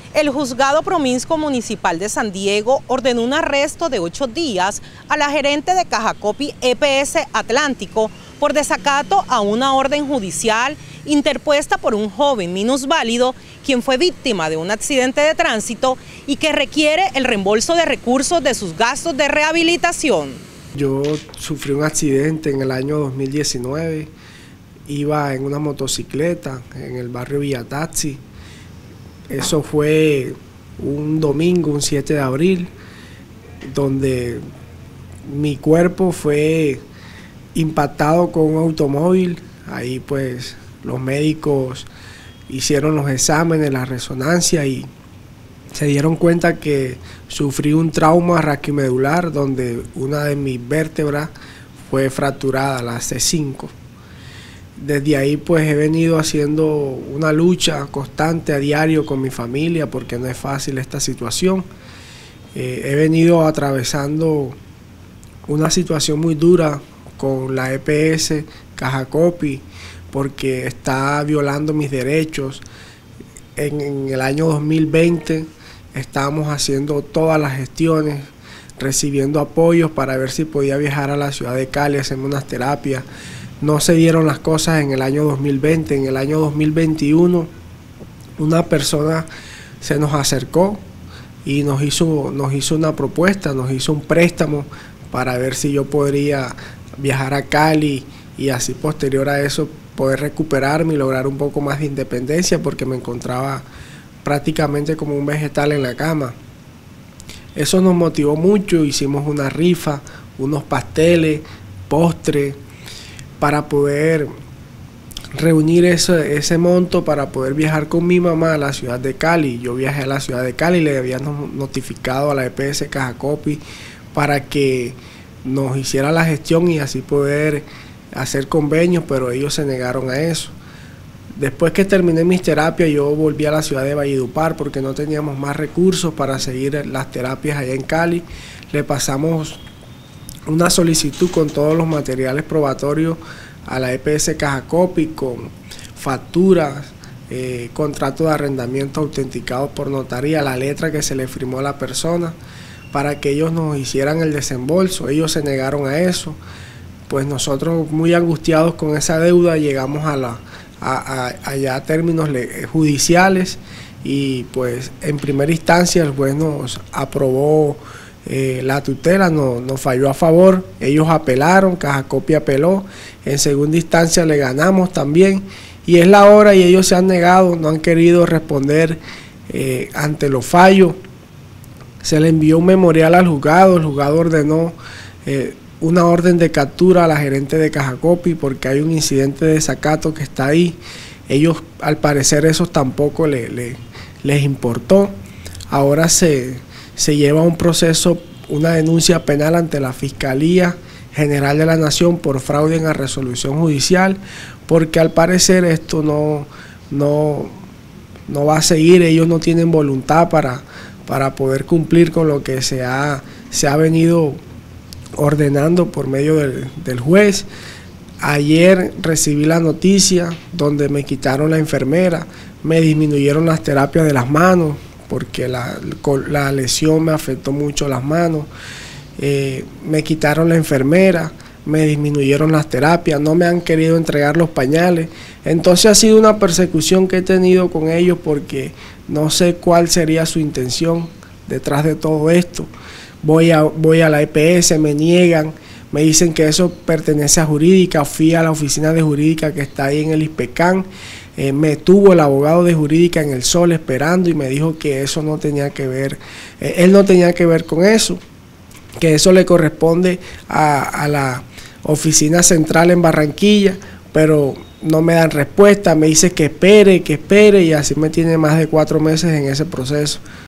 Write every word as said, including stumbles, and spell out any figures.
El Juzgado Promiscuo Municipal de San Diego ordenó un arresto de ocho días a la gerente de Cajacopi E P S Atlántico por desacato a una orden judicial interpuesta por un joven minusválido quien fue víctima de un accidente de tránsito y que requiere el reembolso de recursos de sus gastos de rehabilitación. Yo sufrí un accidente en el año dos mil diecinueve, iba en una motocicleta en el barrio Villa Taxi. Eso fue un domingo, un siete de abril, donde mi cuerpo fue impactado con un automóvil. Ahí pues los médicos hicieron los exámenes, la resonancia y se dieron cuenta que sufrí un trauma raquimedular donde una de mis vértebras fue fracturada, la C cinco. Desde ahí pues he venido haciendo una lucha constante a diario con mi familia porque no es fácil esta situación. Eh, he venido atravesando una situación muy dura con la E P S Cajacopi porque está violando mis derechos. En, en el año dos mil veinte estábamos haciendo todas las gestiones, recibiendo apoyos para ver si podía viajar a la ciudad de Cali a hacerme unas terapias. No se dieron las cosas en el año dos mil veinte, en el año dos mil veintiuno una persona se nos acercó y nos hizo, nos hizo una propuesta, nos hizo un préstamo para ver si yo podría viajar a Cali y así posterior a eso poder recuperarme y lograr un poco más de independencia porque me encontraba prácticamente como un vegetal en la cama. Eso nos motivó mucho, hicimos una rifa, unos pasteles, postres, para poder reunir ese, ese monto para poder viajar con mi mamá a la ciudad de Cali. Yo viajé a la ciudad de Cali, le habíamos notificado a la E P S Cajacopi para que nos hiciera la gestión y así poder hacer convenios, pero ellos se negaron a eso. Después que terminé mis terapias, yo volví a la ciudad de Valledupar porque no teníamos más recursos para seguir las terapias allá en Cali. Le pasamos una solicitud con todos los materiales probatorios a la E P S Cajacopi con facturas, eh, contrato de arrendamiento autenticados por notaría, la letra que se le firmó a la persona para que ellos nos hicieran el desembolso. Ellos se negaron a eso. Pues nosotros muy angustiados con esa deuda llegamos a la a, a, allá a términos judiciales y pues en primera instancia el juez nos aprobó Eh, la tutela, no, nos falló a favor, ellos apelaron, Cajacopi apeló, en segunda instancia le ganamos también y es la hora y ellos se han negado, no han querido responder eh, ante los fallos. Se le envió un memorial al juzgado, el juzgado ordenó eh, una orden de captura a la gerente de Cajacopi porque hay un incidente de desacato que está ahí. Ellos al parecer eso tampoco le, le, les importó. Ahora se se lleva un proceso, una denuncia penal ante la Fiscalía General de la Nación por fraude en la resolución judicial, porque al parecer esto no, no, no va a seguir, ellos no tienen voluntad para, para poder cumplir con lo que se ha, se ha venido ordenando por medio del, del juez. Ayer recibí la noticia donde me quitaron la enfermera, me disminuyeron las terapias de las manos, porque la, la lesión me afectó mucho las manos, eh, me quitaron la enfermera, me disminuyeron las terapias, no me han querido entregar los pañales. Entonces ha sido una persecución que he tenido con ellos porque no sé cuál sería su intención detrás de todo esto. Voy a, voy a la E P S, me niegan, me dicen que eso pertenece a jurídica, fui a la oficina de jurídica que está ahí en el ISPECAN. Eh, me tuvo el abogado de jurídica en el sol esperando y me dijo que eso no tenía que ver, eh, él no tenía que ver con eso, que eso le corresponde a, a la oficina central en Barranquilla, pero no me dan respuesta, me dice que espere, que espere y así me tiene más de cuatro meses en ese proceso.